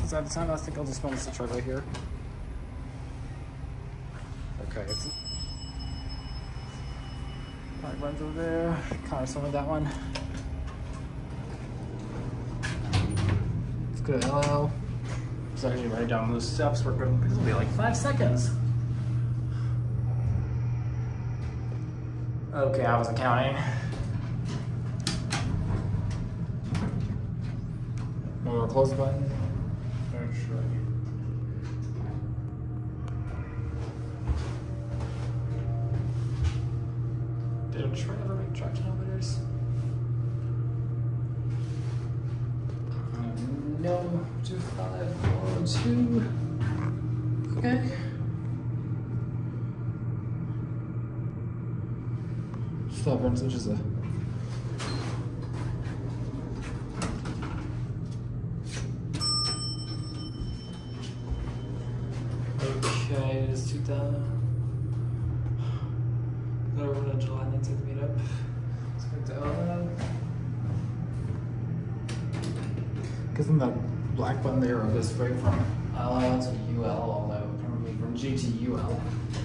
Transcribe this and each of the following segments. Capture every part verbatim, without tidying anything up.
he's out of time. I think I'll just want to try right here. Okay, it's probably runs over there. Kind of with that one. Let's go to L L. So actually right down those steps. We're going. This will be like five seconds. Okay, I wasn't counting. One more close button. Very sure. Did a train ever make traction elevators? Um, no. Two five four two. Okay. Stop runs, which is a okay, it is two thousand. They're on July nineteenth meetup. Let's go to L L. Because then the black button there goes straight from L L to U L, although probably from G to U L.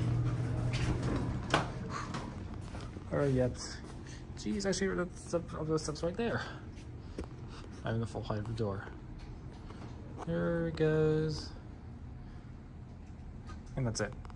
Alright, yep. Geez, actually, that's up of those steps right there. I'm the full height of the door. There it goes. And that's it.